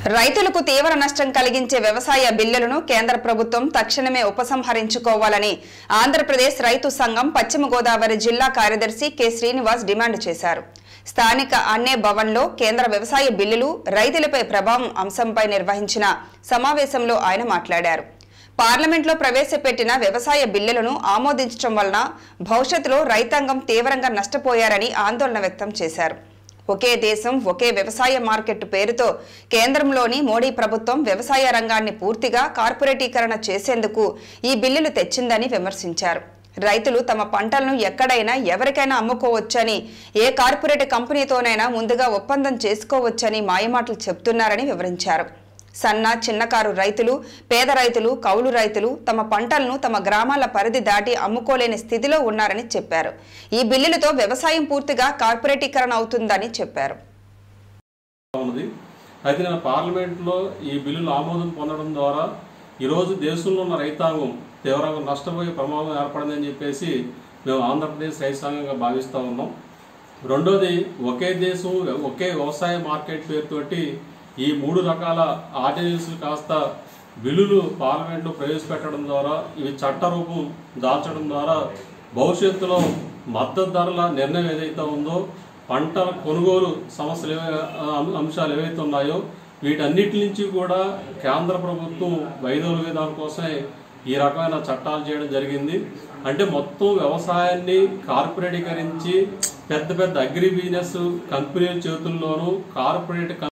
రైతులకు తీవ్ర నష్టం కలిగించే వ్యవసాయ బిల్లులను కేంద్ర ప్రభుత్వం తక్షణమే ఉపసంహరించుకోవాలని ఆంధ్రప్రదేశ్ రైతు సంఘం పశ్చిమ గోదావరి జిల్లా కార్యదర్శి కె శ్రీనివాస్ డిమాండ్ చేశారు. స్థానిక అన్నే భవన్లో కేంద్ర వ్యవసాయ బిల్లులు రైతులపై ప్రభావం అంశంపై నిర్వహించిన సమావేశంలో ఆయన మాట్లాడారు. పార్లమెంట్లో ప్రవేశపెట్టిన వ్యవసాయ బిల్లులను ఆమోదించడం వలన భవిష్యత్తులో రైతాంగం తీవ్రంగా నష్టపోయారని ఆందోళన వ్యక్తం చేశారు. ఒకే దేశం ఒకే వ్యవసాయ మార్కెట్ పేరుతో కేంద్రంలోని మోడీ ప్రభుత్వం వ్యవసాయ రంగాన్ని పూర్తిగా కార్పొరేటీకరణ చేసేందుకు ఈ బిల్లులు తెచ్చిందని విమర్శించారు. రైతులు తమ పంటలను ఎక్కడైనా ఎవరికైనా అమ్ముకోవచ్చని, ఏ కార్పొరేట్ కంపెనీతోనైనా ముందుగా ఒప్పందం చేసుకోవచ్చని మాయమాటలు చెబుతున్నారని వివరించారు. సన్న చిన్నకారు రైతులు, పేద రైతులు, కౌలు రైతులు తమ పంటలను తమ గ్రామాల పరిధి దాటి అమ్ముకోలేని స్థితిలో ఉన్నారని చెప్పారు. ఈ బిల్లులతో వ్యవసాయం పూర్తిగా కార్పొరేటీకరణ అవుతుందని చెప్పారు. అయితే నేను పార్లమెంట్లో ఈ బిల్లులు ఆమోదం పొందడం ద్వారా ఈరోజు దేశంలో ఉన్న రైతాంగం తీవ్రంగా నష్టపోయే ప్రమాదం ఏర్పడిందని చెప్పేసి మేము ఆంధ్రప్రదేశ్ రైతు సంఘంగా భావిస్తూ ఉన్నాం. రెండోది, ఒకే దేశం ఒకే వ్యవసాయ మార్కెట్ పేరుతోటి ఈ 3 రకాల ఆర్డినెన్స్లు కాస్త బిల్లులు పార్లమెంట్లో ప్రవేశపెట్టడం ద్వారా, ఇవి చట్టరూపం దాల్చడం ద్వారా భవిష్యత్తులో మద్దతు ధరల నిర్ణయం ఏదైతే ఉందో, పంటల కొనుగోలు సమస్యలు అంశాలు ఏవైతే ఉన్నాయో వీటన్నిటి నుంచి కూడా కేంద్ర ప్రభుత్వం వైదొలిగే దానికోసమే ఈ రకమైన చట్టాలు చేయడం జరిగింది. అంటే మొత్తం వ్యవసాయాన్ని కార్పొరేటీకరించి పెద్ద పెద్ద అగ్రి బిజినెస్ కంపెనీల చేతుల్లోనూ కార్పొరేట్